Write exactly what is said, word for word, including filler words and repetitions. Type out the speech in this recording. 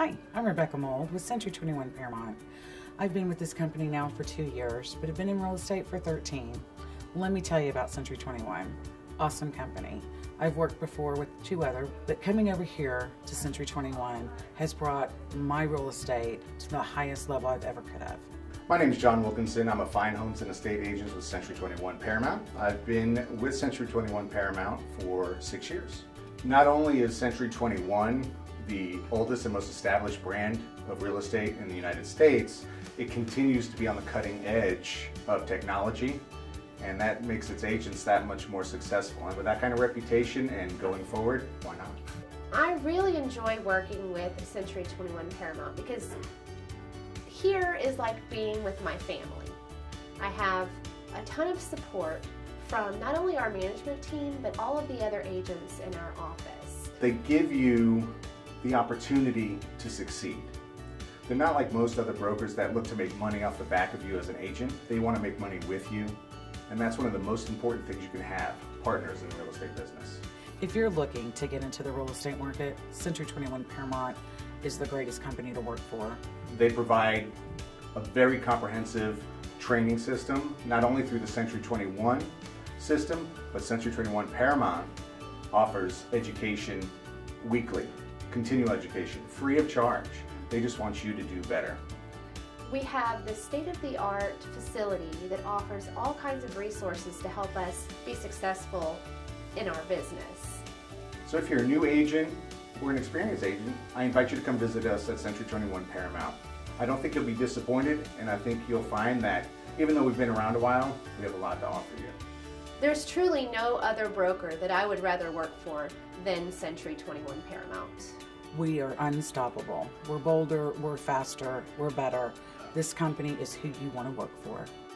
Hi, I'm Rebecca Mold with Century twenty-one Paramount. I've been with this company now for two years, but have been in real estate for thirteen. Let me tell you about Century twenty-one. Awesome company. I've worked before with two other, but coming over here to Century twenty-one has brought my real estate to the highest level I've ever could have. My name is John Wilkinson. I'm a fine homes and estate agent with Century twenty-one Paramount. I've been with Century twenty-one Paramount for six years. Not only is Century twenty-one the oldest and most established brand of real estate in the United States, it continues to be on the cutting edge of technology, and that makes its agents that much more successful. And with that kind of reputation and going forward, why not? I really enjoy working with Century twenty-one Paramount because here is like being with my family. I have a ton of support from not only our management team, but all of the other agents in our office. They give you the opportunity to succeed. They're not like most other brokers that look to make money off the back of you as an agent. They want to make money with you, and that's one of the most important things you can have, partners in the real estate business. If you're looking to get into the real estate market, Century twenty-one Paramount is the greatest company to work for. They provide a very comprehensive training system, not only through the Century twenty-one system, but Century twenty-one Paramount offers education weekly, continual education, free of charge. They just want you to do better. We have the state-of-the-art facility that offers all kinds of resources to help us be successful in our business. So if you're a new agent or an experienced agent, I invite you to come visit us at Century twenty-one Paramount. I don't think you'll be disappointed, and I think you'll find that even though we've been around a while, we have a lot to offer you. There's truly no other broker that I would rather work for than Century twenty-one Paramount. We are unstoppable. We're bolder, we're faster, we're better. This company is who you want to work for.